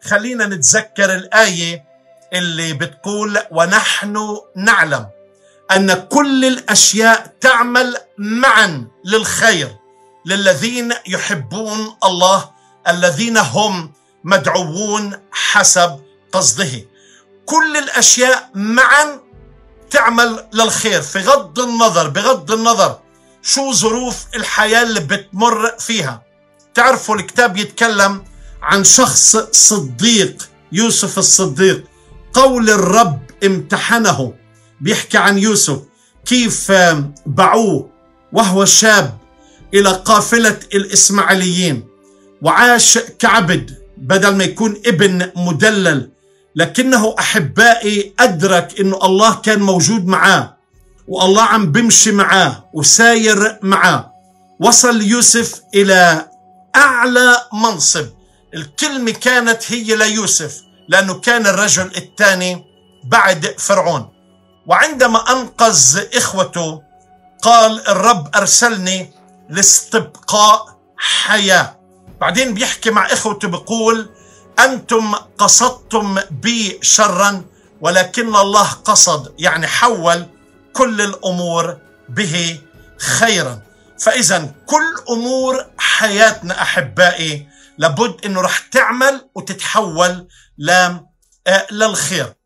خلينا نتذكر الآية اللي بتقول ونحن نعلم أن كل الأشياء تعمل معا للخير للذين يحبون الله الذين هم مدعوون حسب قصده. كل الأشياء معا تعمل للخير بغض النظر شو ظروف الحياة اللي بتمر فيها. تعرفوا الكتاب يتكلم عن شخص صديق، يوسف الصديق. قول الرب امتحنه، بيحكي عن يوسف كيف باعوه وهو شاب إلى قافلة الإسماعيليين وعاش كعبد بدل ما يكون ابن مدلل، لكنه أحبائي أدرك إنه الله كان موجود معاه والله عم بمشي معاه وساير معاه. وصل يوسف إلى أعلى منصب. الكلمة كانت هي ليوسف لأنه كان الرجل الثاني بعد فرعون. وعندما أنقذ إخوته قال الرب أرسلني لاستبقاء حياة. بعدين بيحكي مع إخوته بيقول أنتم قصدتم بي شرا ولكن الله قصد، يعني حول كل الأمور به خيرا. فإذا كل أمور حياتنا أحبائي لابد أنه رح تعمل وتتحول للخير.